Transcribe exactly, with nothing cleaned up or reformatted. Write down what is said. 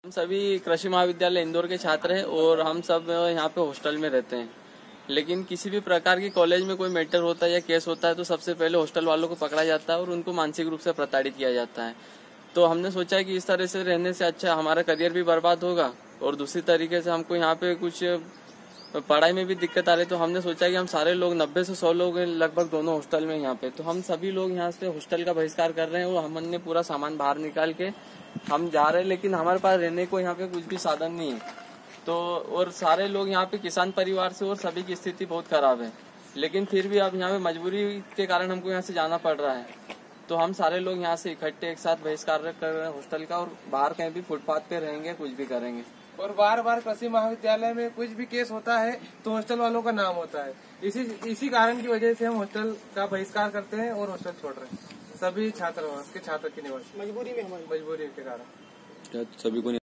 हम सभी कृषि महाविद्यालय इंदौर के छात्र हैं और हम सब यहाँ पे हॉस्टल में रहते हैं। लेकिन किसी भी प्रकार की कॉलेज में कोई मैटर होता है या केस होता है तो सबसे पहले हॉस्टल वालों को पकड़ा जाता है और उनको मानसिक रूप से प्रताड़ित किया जाता है। तो हमने सोचा कि इस तरह से रहने से अच्छा हमारा करियर भी बर्बाद होगा और दूसरी तरीके से हमको यहाँ पे कुछ पढ़ाई में भी दिक्कत आ रही। तो हमने सोचा कि हम सारे लोग नब्बे से सौ लोग लगभग दोनों हॉस्टल में यहाँ पे, तो हम सभी लोग यहाँ से हॉस्टल का बहिष्कार कर रहे हैं और हमने पूरा सामान बाहर निकाल के हम जा रहे हैं। लेकिन हमारे पास रहने को यहाँ पे कुछ भी साधन नहीं है। तो और सारे लोग यहाँ पे किसान परिवार से और सभी की स्थिति बहुत खराब है, लेकिन फिर भी अब यहाँ पे मजबूरी के कारण हमको यहाँ से जाना पड़ रहा है। तो हम सारे लोग यहाँ से इकट्ठे एक साथ बहिष्कार कर रहे हैं हॉस्टल का और बाहर कहीं भी फुटपाथ पे रहेंगे, कुछ भी करेंगे। और बार बार कृषि महाविद्यालय में कुछ भी केस होता है तो हॉस्टल वालों का नाम होता है। इसी इसी कारण की वजह से हम हॉस्टल का बहिष्कार करते हैं और हॉस्टल छोड़ रहे हैं सभी छात्रावास के छात्र की निवास मजबूरी में हमारी मजबूरी के कारण सभी को